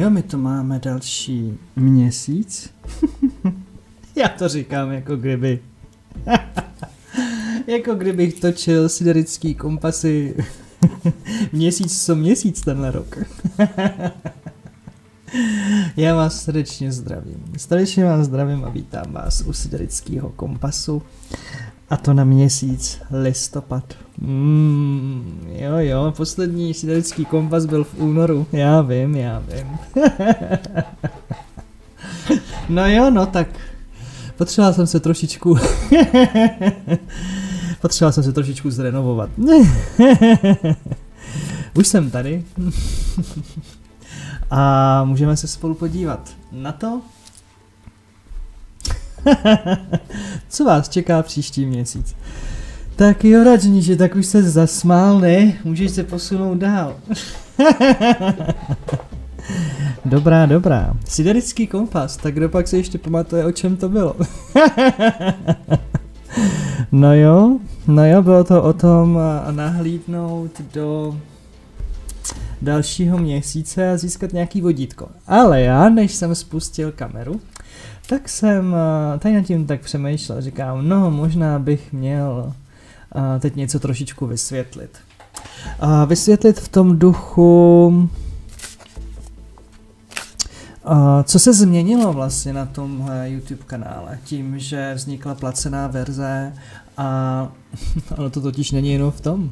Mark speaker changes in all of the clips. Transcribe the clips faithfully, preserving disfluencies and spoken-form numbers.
Speaker 1: jo, my tu máme další měsíc. Já to říkám jako kdyby... jako kdybych točil siderický kompasy měsíc co měsíc tenhle rok. Já vás srdečně zdravím. Srdečně vás zdravím a vítám vás u siderického kompasu. A to na měsíc listopad. Mm, jo, jo, poslední siderický kompas byl v únoru. Já vím, já vím. No jo, no tak. Potřeboval jsem se trošičku... Potřeboval jsem se trošičku zrenovovat. Už jsem tady. A můžeme se spolu podívat na to, co vás čeká příští měsíc. Tak jo, Radžníši, tak už se zasmál, ne? Můžeš se posunout dál. Dobrá, dobrá. Siderický kompas, tak kdo pak se ještě pamatuje, o čem to bylo? No jo, no jo, bylo to o tom nahlídnout do dalšího měsíce a získat nějaký vodítko. Ale já, než jsem spustil kameru, tak jsem tady nad tím tak přemýšlel, říkám, no možná bych měl teď něco trošičku vysvětlit. Vysvětlit v tom duchu, co se změnilo vlastně na tom YouTube kanále, tím, že vznikla placená verze a ono to totiž není jenom v tom.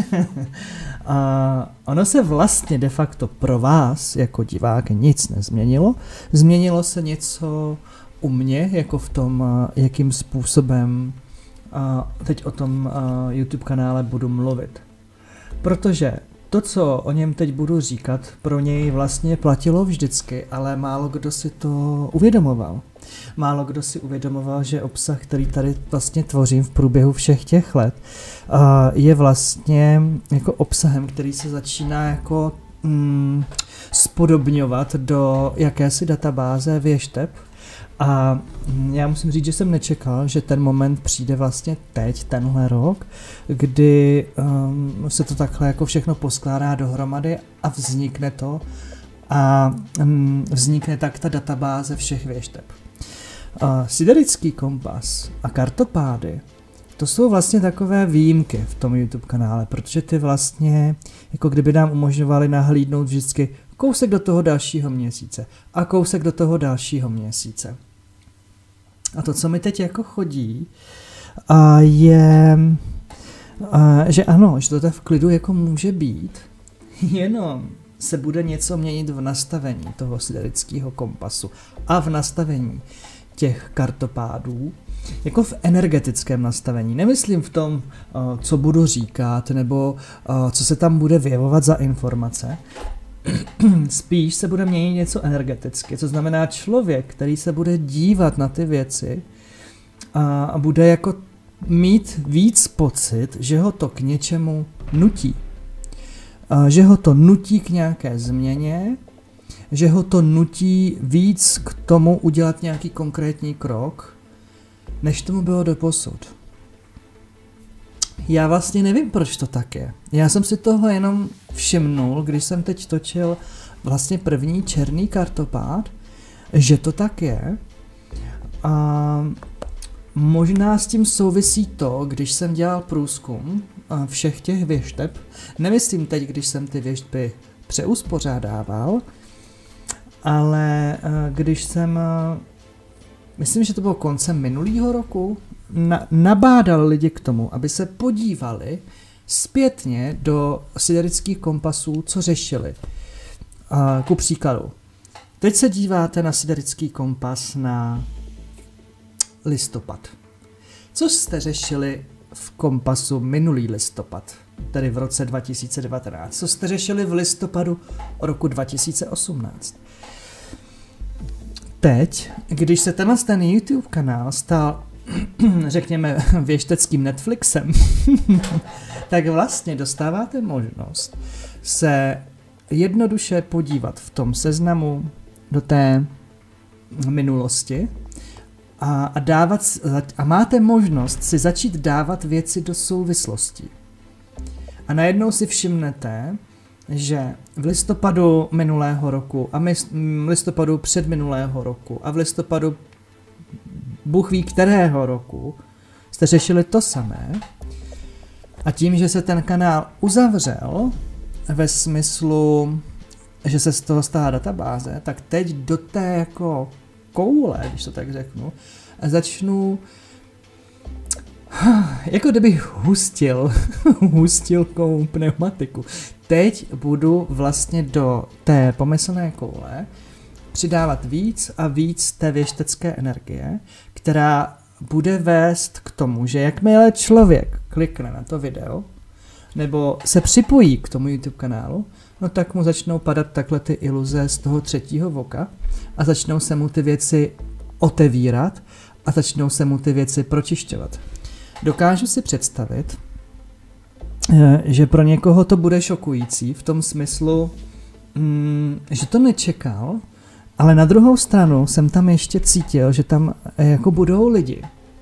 Speaker 1: A ono se vlastně de facto pro vás jako divák nic nezměnilo. Změnilo se něco u mě, jako v tom, jakým způsobem teď o tom YouTube kanále budu mluvit. Protože to, co o něm teď budu říkat, pro něj vlastně platilo vždycky, ale málo kdo si to uvědomoval. Málo kdo si uvědomoval, že obsah, který tady vlastně tvořím v průběhu všech těch let, je vlastně jako obsahem, který se začíná jako mm, spodobňovat do jakési databáze věšteb. A já musím říct, že jsem nečekal, že ten moment přijde vlastně teď, tenhle rok, kdy um, se to takhle jako všechno poskládá dohromady a vznikne to a um, vznikne tak ta databáze všech věšteb. Uh, Siderický kompas a kartopády, to jsou vlastně takové výjimky v tom YouTube kanále, protože ty vlastně jako kdyby nám umožňovaly nahlídnout vždycky kousek do toho dalšího měsíce a kousek do toho dalšího měsíce. A to, co mi teď jako chodí, a je, a, že ano, že to tak v klidu jako může být, jenom se bude něco měnit v nastavení toho siderického kompasu a v nastavení těch kartopádů, jako v energetickém nastavení. Nemyslím v tom, co budu říkat, nebo co se tam bude vyjevovat za informace. Spíš se bude měnit něco energeticky, co znamená člověk, který se bude dívat na ty věci a, a bude jako mít víc pocit, že ho to k něčemu nutí. A, že ho to nutí k nějaké změně, že ho to nutí víc k tomu udělat nějaký konkrétní krok, než tomu bylo doposud. Já vlastně nevím, proč to tak je. Já jsem si toho jenom všimnul, když jsem teď točil vlastně první černý kartopád, že to tak je. A možná s tím souvisí to, když jsem dělal průzkum všech těch věšteb. Nemyslím teď, když jsem ty věštby přeuspořádával, ale když jsem, myslím, že to bylo koncem minulého roku, Na, nabádal lidi k tomu, aby se podívali zpětně do siderických kompasů, co řešili. A ku příkladu, teď se díváte na siderický kompas na listopad. Co jste řešili v kompasu minulý listopad, tedy v roce dva tisíce devatenáct? Co jste řešili v listopadu roku dva tisíce osmnáct? Teď, když se tenhle ten YouTube kanál stal řekněme věšteckým Netflixem, tak vlastně dostáváte možnost se jednoduše podívat v tom seznamu do té minulosti a, a, dávat, a máte možnost si začít dávat věci do souvislostí. A najednou si všimnete, že v listopadu minulého roku a v listopadu předminulého roku a v listopadu Bůh ví kterého roku jste řešili to samé a tím, že se ten kanál uzavřel ve smyslu, že se z toho stala databáze, tak teď do té jako koule, když to tak řeknu, začnu jako kdybych hustil hustilkou pneumatiku. Teď budu vlastně do té pomyslné koule přidávat víc a víc té věštecké energie, která bude vést k tomu, že jakmile člověk klikne na to video, nebo se připojí k tomu YouTube kanálu, no tak mu začnou padat takhle ty iluze z toho třetího voka a začnou se mu ty věci otevírat a začnou se mu ty věci pročišťovat. Dokážu si představit, že pro někoho to bude šokující v tom smyslu, že to nečekal, ale na druhou stranu jsem tam ještě cítil, že tam jako budou lidi,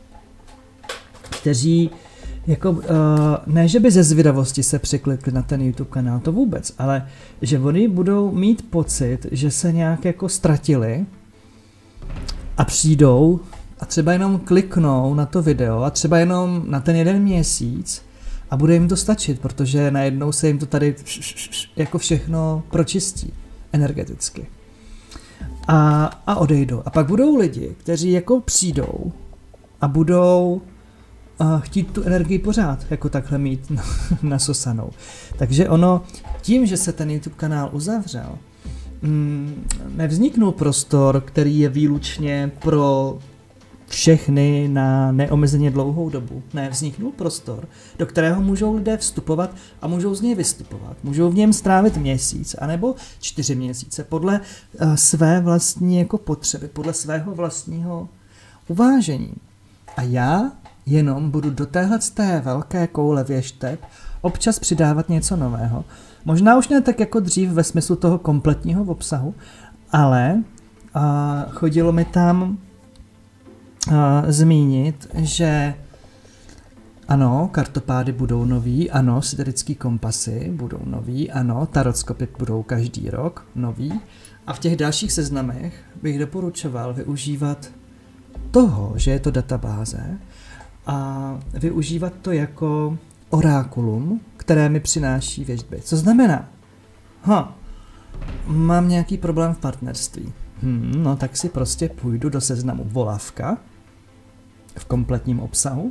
Speaker 1: kteří jako, ne, že by ze zvědavosti se přiklikli na ten YouTube kanál, to vůbec, ale že oni budou mít pocit, že se nějak jako ztratili a přijdou a třeba jenom kliknou na to video a třeba jenom na ten jeden měsíc a bude jim to stačit, protože najednou se jim to tady jako všechno pročistí energeticky. A, a odejdou. A pak budou lidi, kteří jako přijdou a budou uh, chtít tu energii pořád jako takhle mít nasosanou. Takže ono, tím, že se ten YouTube kanál uzavřel, mm, nevzniknul prostor, který je výlučně pro všechny na neomezeně dlouhou dobu. Ne, vzniknul prostor, do kterého můžou lidé vstupovat a můžou z něj vystupovat. Můžou v něm strávit měsíc, anebo čtyři měsíce, podle uh, své vlastní jako potřeby, podle svého vlastního uvážení. A já jenom budu do téhle té velké koule věšteb občas přidávat něco nového. Možná už ne tak jako dřív ve smyslu toho kompletního obsahu, ale uh, chodilo mi tam Uh, zmínit, že ano, kartopády budou nový, ano, siderický kompasy budou nový, ano, tarotskopy budou každý rok nový a v těch dalších seznamech bych doporučoval využívat toho, že je to databáze a využívat to jako orákulum, které mi přináší věštby. Co znamená? Ha, mám nějaký problém v partnerství. Hmm, no tak si prostě půjdu do seznamu Volavka v kompletním obsahu.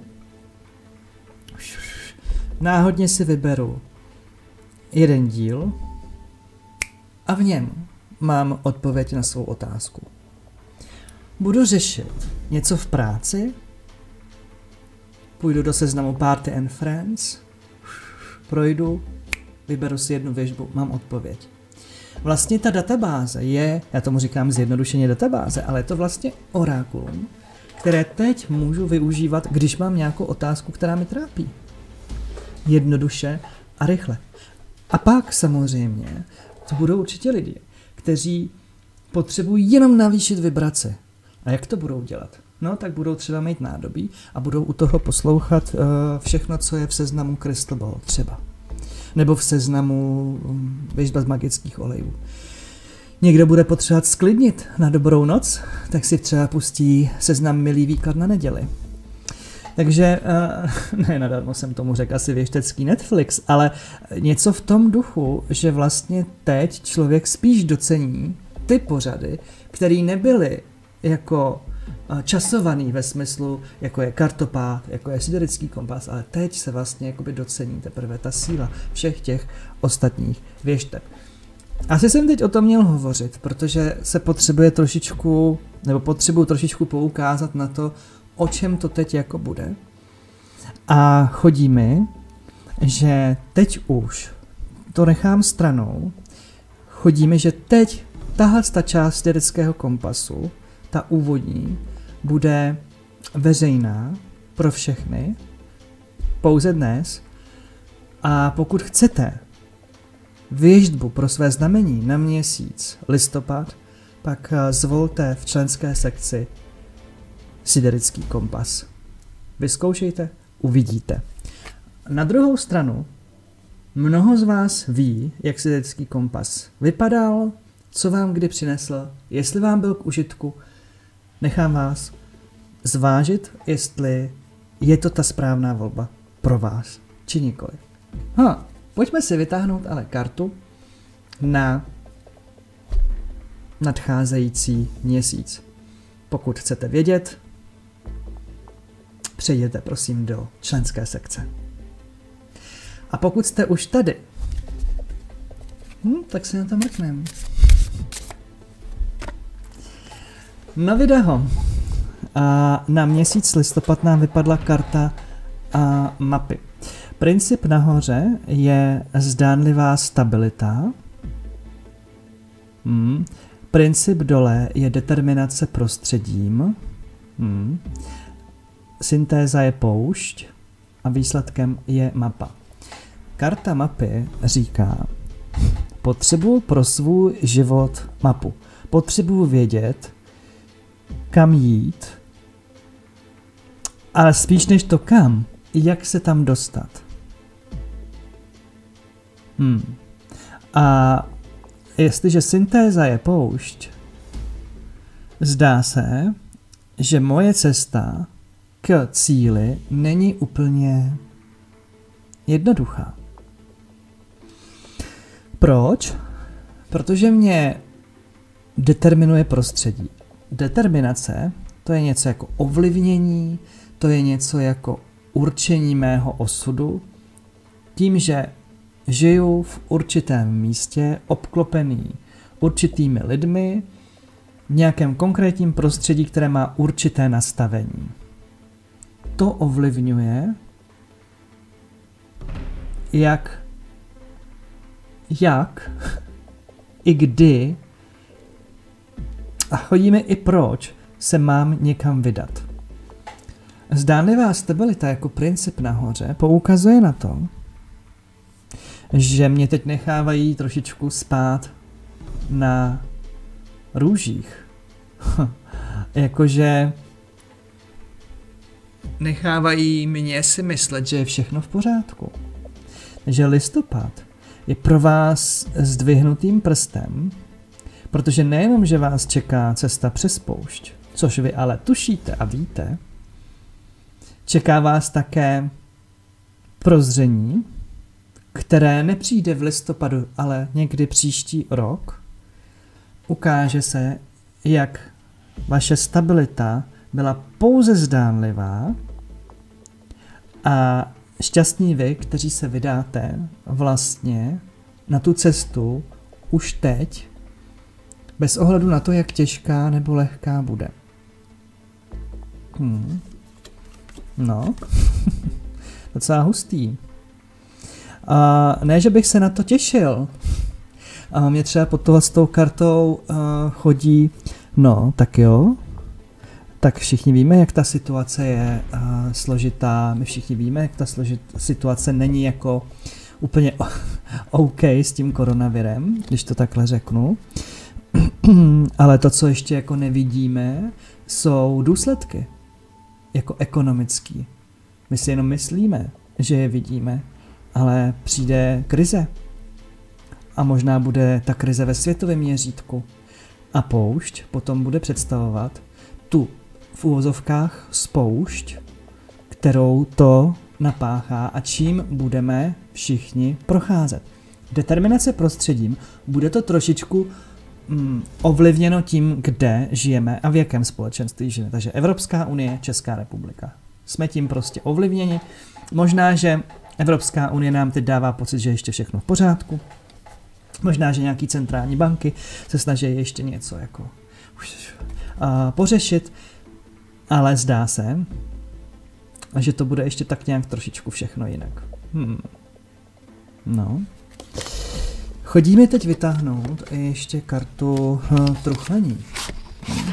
Speaker 1: Náhodně si vyberu jeden díl a v něm mám odpověď na svou otázku. Budu řešit něco v práci, půjdu do seznamu Party and Friends, projdu, vyberu si jednu věštbu, mám odpověď. Vlastně ta databáze je, já tomu říkám zjednodušeně databáze, ale je to vlastně orákulum, které teď můžu využívat, když mám nějakou otázku, která mi trápí. Jednoduše a rychle. A pak samozřejmě to budou určitě lidi, kteří potřebují jenom navýšit vibraci. A jak to budou dělat? No, tak budou třeba mít nádobí a budou u toho poslouchat uh, všechno, co je v seznamu Crystal Ball třeba. Nebo v seznamu um, věštba z magických olejů. Někdo bude potřebovat sklidnit na dobrou noc, tak si třeba pustí seznam Milý výklad na neděli. Takže, uh, ne nadarmo jsem tomu řekl asi věštecký Netflix, ale něco v tom duchu, že vlastně teď člověk spíš docení ty pořady, které nebyly jako časovaný ve smyslu, jako je kartopád, jako je siderický kompas, ale teď se vlastně jakoby docení teprve ta síla všech těch ostatních věšteb. Asi jsem teď o tom měl hovořit, protože se potřebuje trošičku, nebo potřebuji trošičku poukázat na to, o čem to teď jako bude. A chodí mi, že teď už to nechám stranou, chodí mi, že teď tahle ta část siderického kompasu, ta úvodní, bude veřejná pro všechny, pouze dnes. A pokud chcete věštbu pro své znamení na měsíc listopad, pak zvolte v členské sekci siderický kompas. Vyzkoušejte, uvidíte. Na druhou stranu Mnoho z vás ví, jak svědecký kompas vypadal, co vám kdy přinesl, jestli vám byl k užitku. Nechám vás zvážit, jestli je to ta správná volba pro vás, či nikoli. Ha, pojďme si vytáhnout ale kartu na nadcházející měsíc. Pokud chcete vědět, přejděte prosím do členské sekce. A pokud jste už tady, hm, tak si na to mrkneme. Na video a na měsíc listopad nám vypadla karta a mapy. Princip nahoře je zdánlivá stabilita. Hmm. Princip dole je determinace prostředím. Hmm. Syntéza je poušť a výsledkem je mapa. Karta mapy říká, potřebuji pro svůj život mapu. Potřebuji vědět, kam jít, ale spíš než to kam, jak se tam dostat. Hmm. A jestliže syntéza je poušť, zdá se, že moje cesta k cíli není úplně jednoduchá. Proč? Protože mě determinuje prostředí. Determinace, to je něco jako ovlivnění, to je něco jako určení mého osudu, tím, že žiju v určitém místě, obklopený určitými lidmi, v nějakém konkrétním prostředí, které má určité nastavení. To ovlivňuje, jak, jak i kdy a chodíme i proč se mám někam vydat. Zdánlivá stabilita jako princip nahoře poukazuje na to, že mě teď nechávají trošičku spát na růžích. Jakože nechávají mě si myslet, že je všechno v pořádku. Že listopad je pro vás zdvihnutým prstem, protože nejenom, že vás čeká cesta přes poušť, což vy ale tušíte a víte, čeká vás také prozření, které nepřijde v listopadu, ale někdy příští rok. Ukáže se, jak vaše stabilita byla pouze zdánlivá a šťastní vy, kteří se vydáte vlastně na tu cestu už teď, bez ohledu na to, jak těžká nebo lehká bude. Hmm. No, docela hustý. A ne, že bych se na to těšil. A mě třeba pod tohle s tou kartou uh, chodí, no, tak jo, tak všichni víme, jak ta situace je uh, složitá, my všichni víme, jak ta složit, situace není jako úplně OK s tím koronavirem, když to takhle řeknu. Ale to, co ještě jako nevidíme, jsou důsledky, jako ekonomický. My si jenom myslíme, že je vidíme, ale přijde krize. A možná bude ta krize ve světovém měřítku. A poušť potom bude představovat tu v úvozovkách spoušť, kterou to napáchá a čím budeme všichni procházet. Determinace prostředím, bude to trošičku mm, ovlivněno tím, kde žijeme a v jakém společenství žijeme. Takže Evropská unie, Česká republika. Jsme tím prostě ovlivněni. Možná, že Evropská unie nám teď dává pocit, že ještě všechno v pořádku. Možná, že nějaký centrální banky se snaží ještě něco jako a, pořešit, ale zdá se, že to bude ještě tak nějak trošičku všechno jinak. Hmm. No. Chodí mi teď vytáhnout ještě kartu hm, truchlení. Hmm.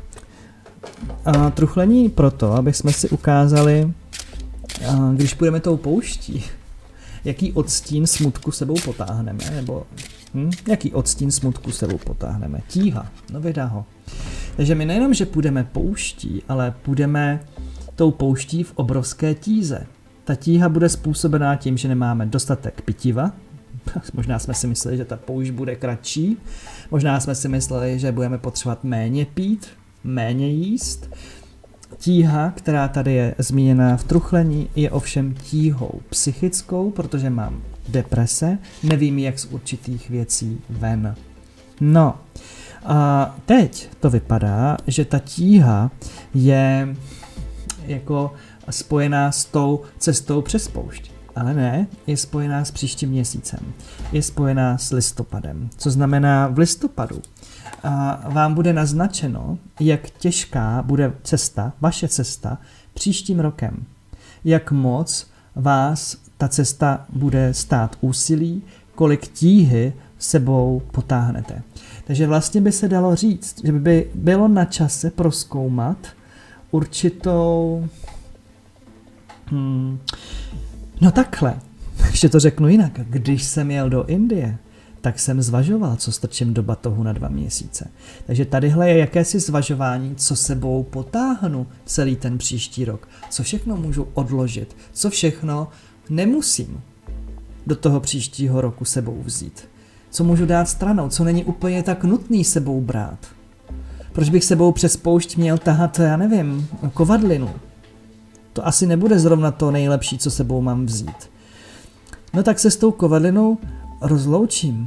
Speaker 1: A truchlení proto, aby jsme si ukázali, a, když půjdeme tou pouští, jaký odstín smutku sebou potáhneme, nebo hm, jaký odstín smutku sebou potáhneme. Tíha, no vydá ho. Takže my nejenom, že půjdeme pouští, ale půjdeme tou pouští v obrovské tíze. Ta tíha bude způsobená tím, že nemáme dostatek pitiva. Možná jsme si mysleli, že ta poušť bude kratší. Možná jsme si mysleli, že budeme potřebovat méně pít, méně jíst. Tíha, která tady je zmíněna v truchlení, je ovšem tíhou psychickou, protože mám deprese, nevím, jak z určitých věcí ven. No, a teď to vypadá, že ta tíha je jako spojená s tou cestou přes poušť. Ale ne, je spojená s příštím měsícem. Je spojená s listopadem. Co znamená v listopadu a vám bude naznačeno, jak těžká bude cesta, vaše cesta, příštím rokem. Jak moc vás ta cesta bude stát úsilí, kolik tíhy sebou potáhnete. Takže vlastně by se dalo říct, že by bylo na čase prozkoumat určitou... Hmm, no takhle, ještě to řeknu jinak. Když jsem jel do Indie, tak jsem zvažoval, co strčím do batohu na dva měsíce. Takže tadyhle je jakési zvažování, co sebou potáhnu celý ten příští rok. Co všechno můžu odložit, co všechno nemusím do toho příštího roku sebou vzít. Co můžu dát stranou, co není úplně tak nutný sebou brát. Proč bych sebou přes poušť měl tahat, já nevím, kovadlinu. To asi nebude zrovna to nejlepší, co sebou mám vzít. No tak se s tou kovadlinou rozloučím.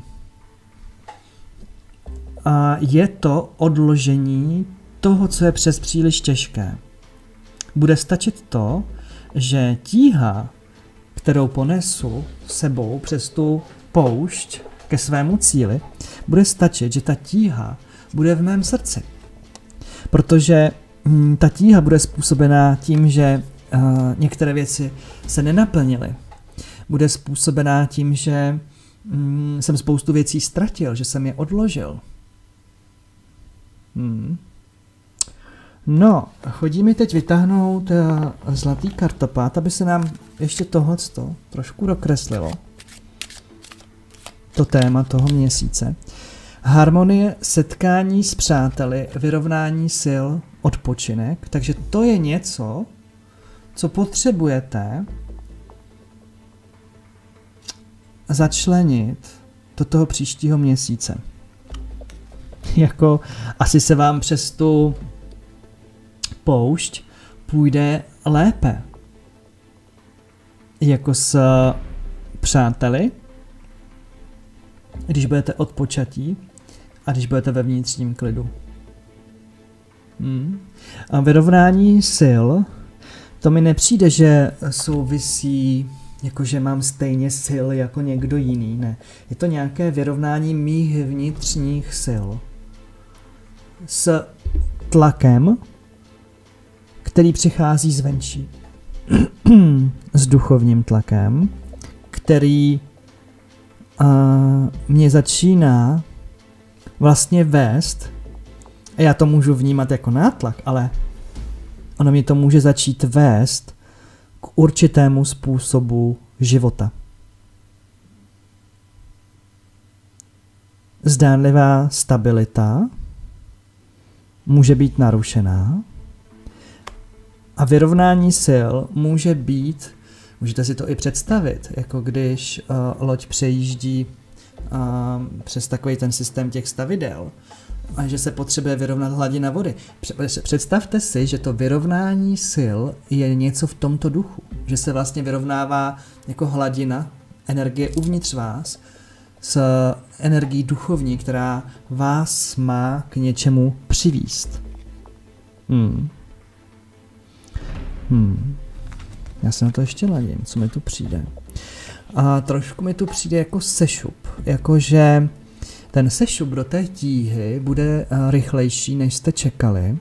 Speaker 1: A je to odložení toho, co je přes příliš těžké. Bude stačit to, že tíha, kterou ponesu sebou přes tu poušť ke svému cíli, bude stačit, že ta tíha bude v mém srdci. Protože hm, ta tíha bude způsobená tím, že uh, některé věci se nenaplnily. Bude způsobená tím, že hm, jsem spoustu věcí ztratil, že jsem je odložil. Hmm. No, chodí mi teď vytáhnout uh, zlatý kartopát, aby se nám ještě tohleto trošku dokreslilo. To téma toho měsíce. Harmonie, setkání s přáteli, vyrovnání sil, odpočinek. Takže to je něco, co potřebujete začlenit do toho příštího měsíce. Jako asi se vám přes tu poušť půjde lépe. Jako s přáteli, když budete odpočatí a když budete ve vnitřním klidu. Hmm. A vyrovnání sil, to mi nepřijde, že souvisí, jakože mám stejně sil jako někdo jiný, ne. Je to nějaké vyrovnání mých vnitřních sil s tlakem, který přichází zvenčí. S duchovním tlakem, který a mě začíná vlastně vést, a já to můžu vnímat jako nátlak, ale ono mě to může začít vést k určitému způsobu života. Zdánlivá stabilita může být narušená a vyrovnání sil může být, můžete si to i představit, jako když uh, loď přejíždí uh, přes takový ten systém těch stavidel a že se potřebuje vyrovnat hladina vody. Představte si, že to vyrovnání sil je něco v tomto duchu, že se vlastně vyrovnává jako hladina energie uvnitř vás s energií duchovní, která vás má k něčemu přivíst. Hmm. Hmm. Já se na to ještě ladím, co mi tu přijde. A trošku mi tu přijde jako sešup, jakože ten sešup do té tíhy bude rychlejší, než jste čekali.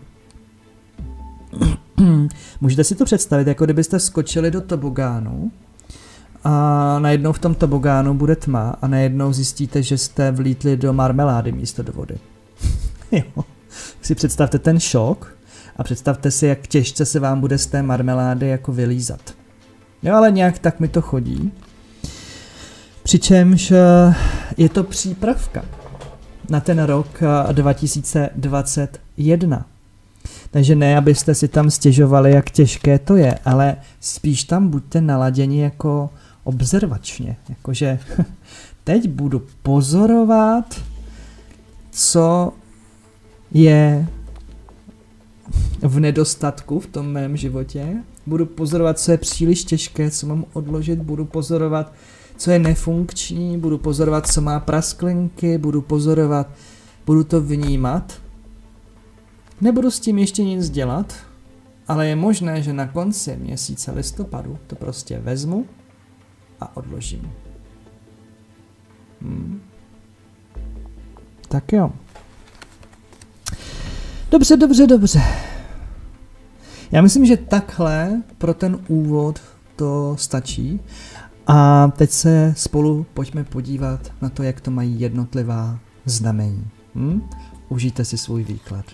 Speaker 1: Můžete si to představit, jako kdybyste skočili do tobogánu a najednou v tom tobogánu bude tma a najednou zjistíte, že jste vlítli do marmelády místo do vody. Jo. Si představte ten šok a představte si, jak těžce se vám bude z té marmelády jako vylízat. Jo, ale nějak tak mi to chodí. Přičemž je to přípravka na ten rok dva tisíce dvacet jedna. Takže ne, abyste si tam stěžovali, jak těžké to je, ale spíš tam buďte naladěni jako observačně. Jakože teď budu pozorovat, co je v nedostatku v tom mém životě. Budu pozorovat, co je příliš těžké, co mám odložit, budu pozorovat, co je nefunkční, budu pozorovat, co má prasklinky, budu pozorovat, budu to vnímat. Nebudu s tím ještě nic dělat, ale je možné, že na konci měsíce listopadu to prostě vezmu a odložím. Hmm. Tak jo. Dobře, dobře, dobře. Já myslím, že takhle pro ten úvod to stačí. A teď se spolu pojďme podívat na to, jak to mají jednotlivá znamení. Hm? Užijte si svůj výklad.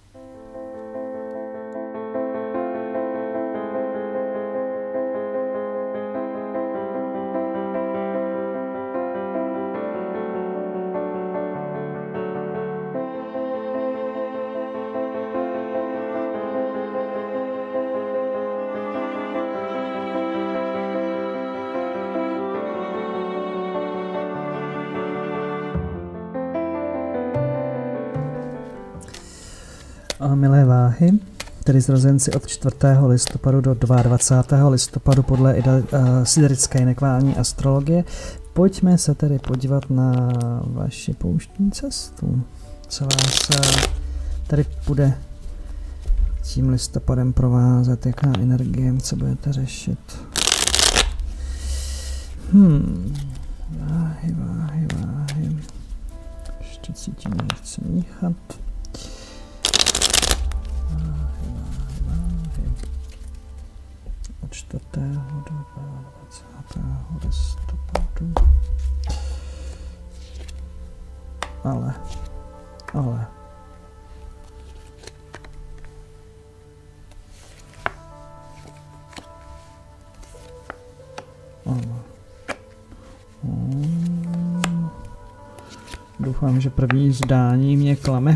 Speaker 1: A milé váhy, tedy zrozenci od čtvrtého listopadu do dvacátého druhého listopadu podle uh, siderické nekvální astrologie, pojďme se tedy podívat na vaši pouštní cestu. Co vás uh, tady bude tím listopadem provázet, jaká energie, co budete řešit. Hmm, váhy, váhy, váhy. Ještě cítím, že chci míchat. Od čtvrtého do dvacátého druhého listopadu. Ale, ale. Ale. Hmm. Doufám, že první zdání mě klame.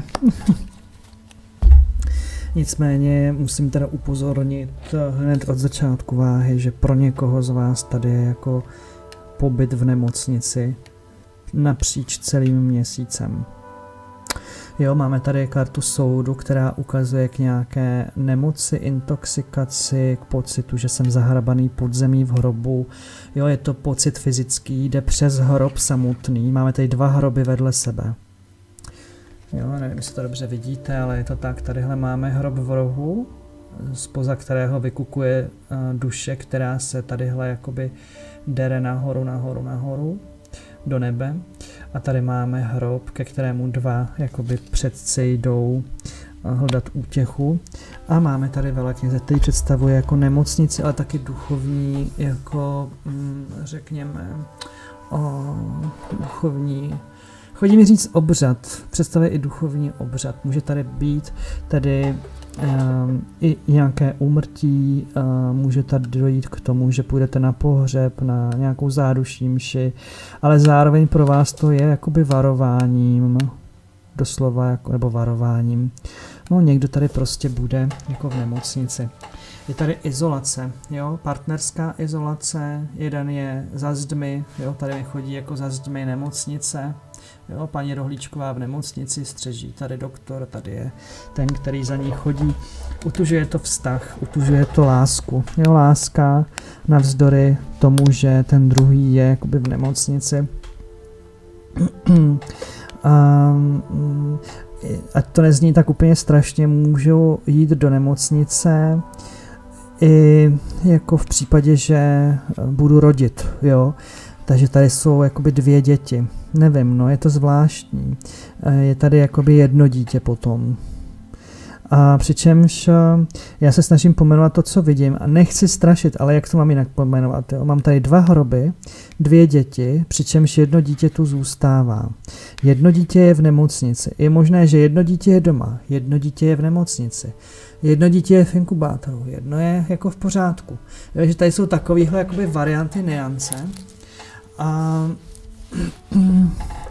Speaker 1: Nicméně musím teda upozornit hned od začátku váhy, že pro někoho z vás tady je jako pobyt v nemocnici napříč celým měsícem. Jo, máme tady kartu soudu, která ukazuje k nějaké nemoci, intoxikaci, k pocitu, že jsem zahrabaný pod zemí v hrobu. Jo, je to pocit fyzický, jde přes hrob samotný. Máme tady dva hroby vedle sebe. Jo, nevím, jestli to dobře vidíte, ale je to tak. Tadyhle máme hrob v rohu, spoza kterého vykukuje uh, duše, která se tadyhle jakoby dere nahoru, nahoru, nahoru do nebe. A tady máme hrob, ke kterému dva jakoby předci jdou uh, hledat útěchu. A máme tady velekněze, který představuje jako nemocnici, ale taky duchovní, jako mm, řekněme, o, duchovní. Chodí mi říct obřad, představuje i duchovní obřad. Může tady být tady um, i nějaké úmrtí, uh, může tady dojít k tomu, že půjdete na pohřeb, na nějakou záduší mši, ale zároveň pro vás to je jakoby varováním, doslova, jako, nebo varováním. No, někdo tady prostě bude jako v nemocnici. Je tady izolace, jo, partnerská izolace, jeden je za zdmi, jo, tady mi chodí jako za zdmi nemocnice, jo, paní Rohlíčková v nemocnici střeží, tady doktor, tady je ten, který za ní chodí, utužuje to vztah, utužuje to lásku, jo, láska navzdory tomu, že ten druhý je jakoby v nemocnici. Um, ať to nezní tak úplně strašně, můžu jít do nemocnice i jako v případě, že budu rodit, jo. Takže tady jsou jakoby dvě děti. Nevím, no je to zvláštní. Je tady jakoby jedno dítě potom. A přičemž já se snažím pomenovat to, co vidím a nechci strašit, ale jak to mám jinak pomenovat, jo? Mám tady dva hroby, dvě děti, přičemž jedno dítě tu zůstává. Jedno dítě je v nemocnici. Je možné, že jedno dítě je doma, jedno dítě je v nemocnici. Jedno dítě je v inkubátoru, jedno je jako v pořádku. Takže tady jsou takovéhle jakoby varianty, nuance. A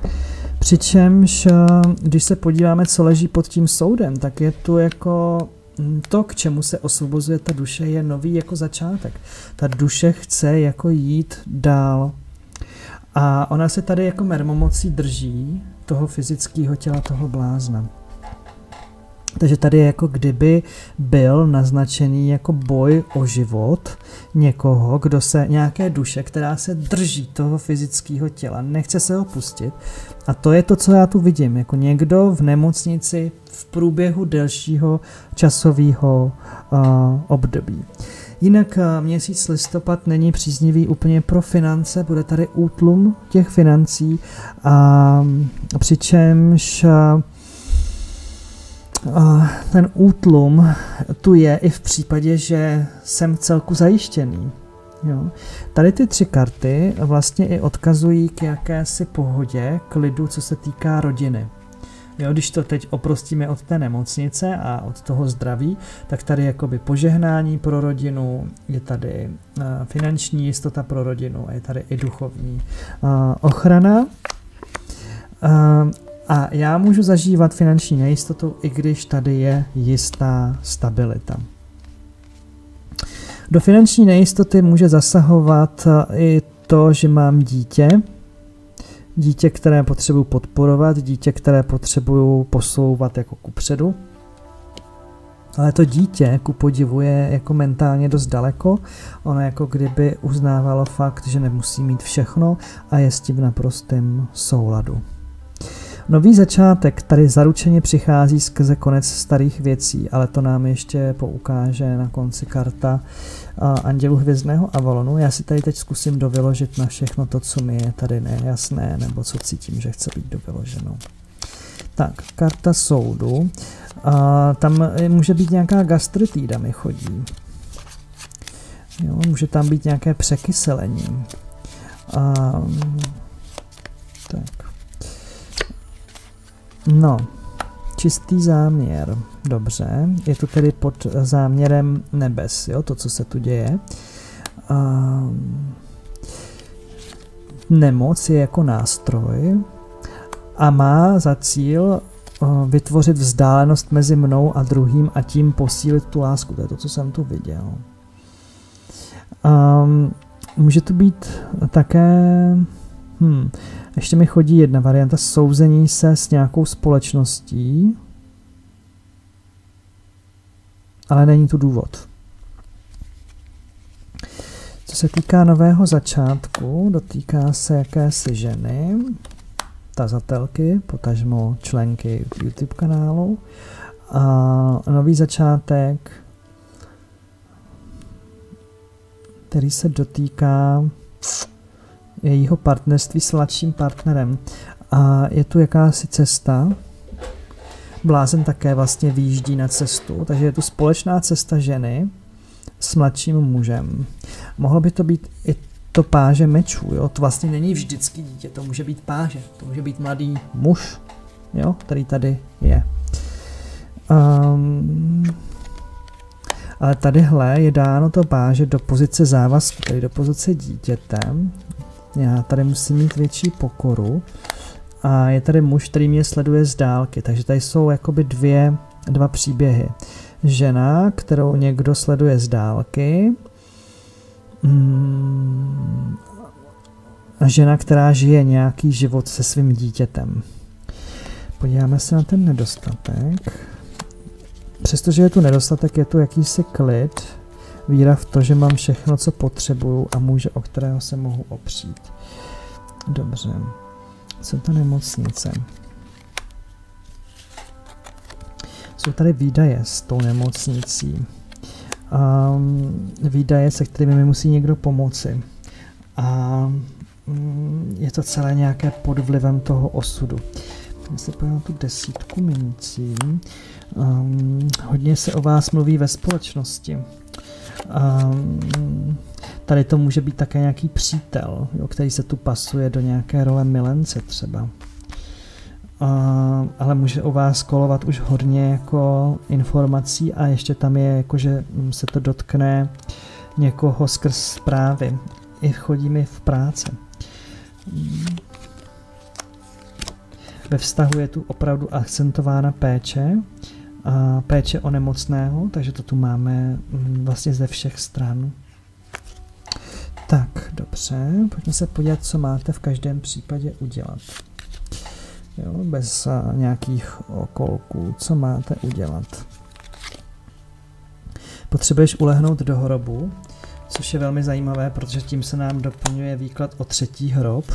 Speaker 1: přičemž, když se podíváme, co leží pod tím soudem, tak je tu jako to, k čemu se osvobozuje ta duše, je nový jako začátek. Ta duše chce jako jít dál. A ona se tady jako mermomocí drží toho fyzického těla, toho blázna. Takže tady je jako kdyby byl naznačený jako boj o život někoho, kdo se, nějaké duše, která se drží toho fyzického těla, nechce se ho pustit. A to je to, co já tu vidím, jako někdo v nemocnici v průběhu delšího časového uh, období. Jinak uh, měsíc listopad není příznivý úplně pro finance, bude tady útlum těch financí, a přičemž uh, uh, ten útlum tu je i v případě, že jsem celku zajištěný. Jo. Tady ty tři karty vlastně i odkazují k jakési pohodě, klidu, co se týká rodiny. Jo, když to teď oprostíme od té nemocnice a od toho zdraví, tak tady jakoby požehnání pro rodinu, je tady uh, finanční jistota pro rodinu a je tady i duchovní uh, ochrana. Uh, a já můžu zažívat finanční nejistotu, i když tady je jistá stabilita. Do finanční nejistoty může zasahovat i to, že mám dítě, dítě, které potřebuji podporovat, dítě, které potřebuji posouvat jako kupředu. Ale to dítě, ku podivu, je jako mentálně dost daleko. Ono jako kdyby uznávalo fakt, že nemusí mít všechno a je s tím v naprostém souladu. Nový začátek tady zaručeně přichází skrze konec starých věcí, ale to nám ještě poukáže na konci karta Andělů hvězdného Avalonu. Já si tady teď zkusím dovyložit na všechno to, co mi je tady nejasné, nebo co cítím, že chce být dovyloženo. Tak, karta soudu. A tam může být nějaká gastritída, mi chodí. Jo, může tam být nějaké překyselení. A, tak. No, čistý záměr, dobře, je to tedy pod záměrem nebes, jo, to, co se tu děje. A nemoc je jako nástroj a má za cíl vytvořit vzdálenost mezi mnou a druhým a tím posílit tu lásku, to je to, co jsem tu viděl. A může to být také... Hmm, ještě mi chodí jedna varianta, souzení se s nějakou společností, ale není tu důvod. Co se týká nového začátku, dotýká se jakési ženy, tazatelky, potažmo členky YouTube kanálu. A nový začátek, který se dotýká jejího partnerství s mladším partnerem. A je tu jakási cesta. Blázen také vlastně vyjíždí na cestu, takže je tu společná cesta ženy s mladším mužem. Mohlo by to být i to páže mečů, jo? To vlastně není vždycky dítě, to může být páže, to může být mladý muž, jo? Který tady je. Um, ale tadyhle je dáno to páže do pozice závazku, tedy do pozice dítěte. Já tady musím mít větší pokoru a je tady muž, který mě sleduje z dálky, takže tady jsou jakoby dvě, dva příběhy. Žena, kterou někdo sleduje z dálky, hmm, a žena, která žije nějaký život se svým dítětem. Podíváme se na ten nedostatek. Přestože je tu nedostatek, je tu jakýsi klid, víra v to, že mám všechno, co potřebuju a muže, o kterého se mohu opřít. Dobře. Co ta nemocnice? Jsou tady výdaje s tou nemocnicí. Um, výdaje, se kterými mi musí někdo pomoci. A um, je to celé nějaké pod vlivem toho osudu. Já se pojďme na tu desítku mincí. Um, hodně se o vás mluví ve společnosti. Um, tady to může být také nějaký přítel, jo, který se tu pasuje do nějaké role milence třeba. Uh, ale může o vás kolovat už hodně jako informací a ještě tam je jako, že se to dotkne někoho skrz zprávy. I chodí mi v práci. Um, ve vztahu je tu opravdu akcentována péče a péče o nemocného, takže to tu máme vlastně ze všech stran. Tak, dobře, pojďme se podívat, co máte v každém případě udělat. Jo, bez uh, nějakých okolků, co máte udělat. Potřebuješ ulehnout do hrobu, což je velmi zajímavé, protože tím se nám doplňuje výklad o třetí hrob.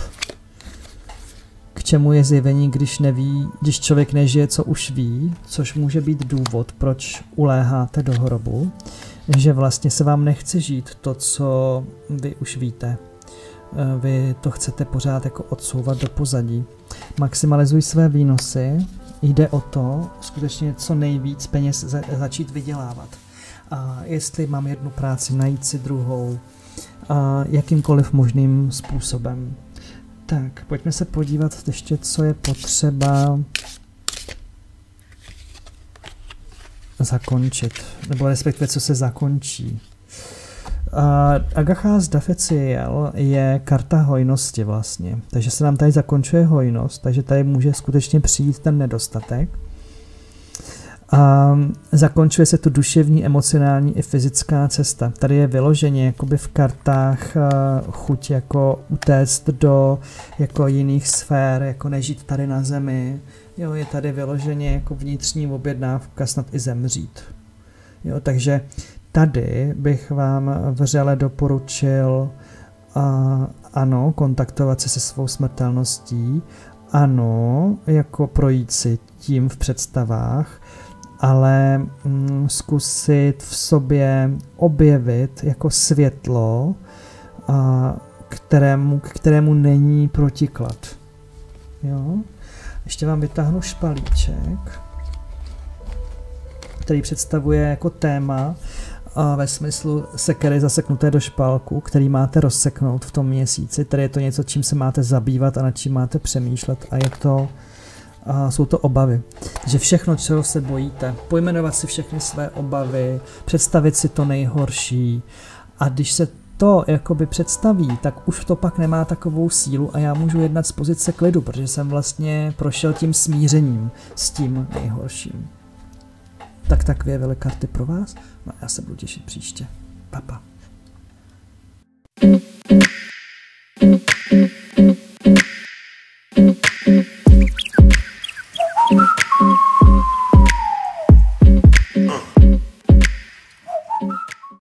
Speaker 1: K čemu je zjevení, když neví, když člověk nežije, co už ví, což může být důvod, proč uléháte do hrobu, že vlastně se vám nechce žít to, co vy už víte. Vy to chcete pořád jako odsouvat do pozadí. Maximalizuj své výnosy, jde o to skutečně co nejvíc peněz za, začít vydělávat. A jestli mám jednu práci, najít si druhou, a jakýmkoliv možným způsobem. Tak, pojďme se podívat ještě, co je potřeba zakončit, nebo respektive, co se zakončí. Uh, Agachás Dafeciel je karta hojnosti vlastně, takže se nám tady zakončuje hojnost, takže tady může skutečně přijít ten nedostatek. A zakončuje se tu duševní, emocionální i fyzická cesta. Tady je vyloženě jakoby v kartách uh, chuť jako utéct do jako jiných sfér, jako nežít tady na zemi. Jo, je tady vyloženě jako vnitřní objednávka snad i zemřít. Jo, takže tady bych vám vřele doporučil uh, ano, kontaktovat se se svou smrtelností, ano, jako projít si tím v představách, ale mm, zkusit v sobě objevit jako světlo, a, kterému, k kterému není protiklad. Jo? Ještě vám vytáhnu špalíček, který představuje jako téma a ve smyslu sekery zaseknuté do špalku, který máte rozseknout v tom měsíci. Tady je to něco, čím se máte zabývat a nad čím máte přemýšlet a je to a jsou to obavy. Že všechno, čeho se bojíte, pojmenovat si všechny své obavy, představit si to nejhorší a když se to jakoby představí, tak už to pak nemá takovou sílu a já můžu jednat z pozice klidu, protože jsem vlastně prošel tím smířením s tím nejhorším. Tak takové karty pro vás, no a já se budu těšit příště. Pa, pa.